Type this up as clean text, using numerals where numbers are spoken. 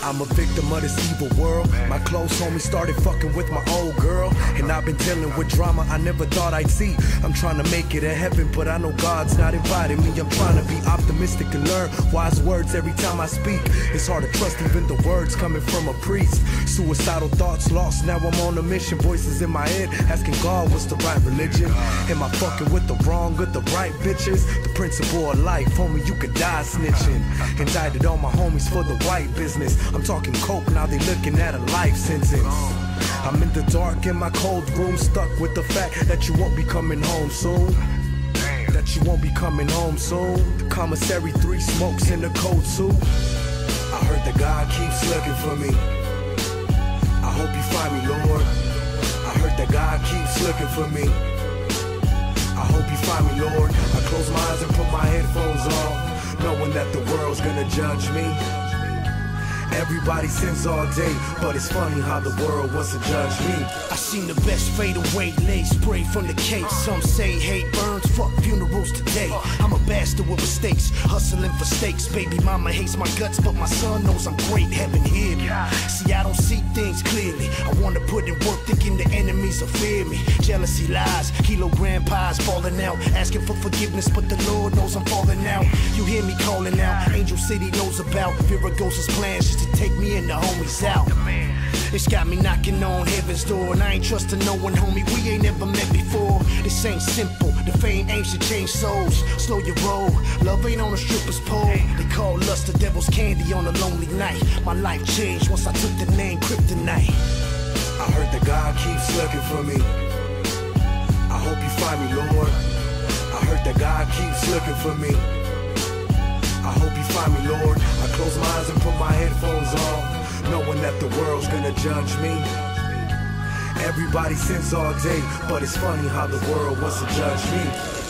I'm a victim of this evil world. My close homie started fucking with my old girl, and I've been dealing with drama I never thought I'd see. I'm trying to make it to heaven, but I know God's not inviting me. I'm trying to be optimistic and learn wise words every time I speak. It's hard to trust even the words coming from a priest. Suicidal thoughts lost, now I'm on a mission. Voices in my head asking God what's the right religion. Am I fucking with the wrong or the right bitches? The principle of life, homie, you could die snitching. Indicted all my homies for the white business. I'm talking coke, now they looking at a life sentence. I'm in the dark in my cold room, stuck with the fact that you won't be coming home soon. That you won't be coming home soon. The commissary 3 smokes in the cold suit. I heard that God keeps looking for me. I hope you find me, Lord. I heard that God keeps looking for me. I hope you find me, Lord. I close my eyes and put my headphones on, knowing that the world's gonna judge me. Everybody sins all day, but it's funny how the world wants to judge me. I seen the best fade away, lay spray from the cake. Some say hate burns, fuck funerals today. I'm a bastard with mistakes, hustling for stakes. Baby mama hates my guts, but my son knows I'm great, heaven hear me. See, I don't see things clearly. I wanna put in work, thinking the enemies will fear me. Jealousy lies, kilogram pies falling out, asking for forgiveness, but the Lord knows I'm falling out. You hear me calling out, Angel City knows about Viragosa's plans just to take me and the homies out. It's got me knocking on heaven's door, and I ain't trusting no one, homie, we ain't never met before. This ain't simple, the fame aims to change souls. Slow your roll, love ain't on a stripper's pole. They call lust the devil's candy on a lonely night. My life changed once I took the name Kryptonite. I heard that God keeps looking for me. I hope you find me, Lord. I heard that God keeps looking for me. I hope you find me, Lord. I close my eyes and put my headphones on, knowing that the world's gonna judge me. Everybody sins all day, but it's funny how the world wants to judge me.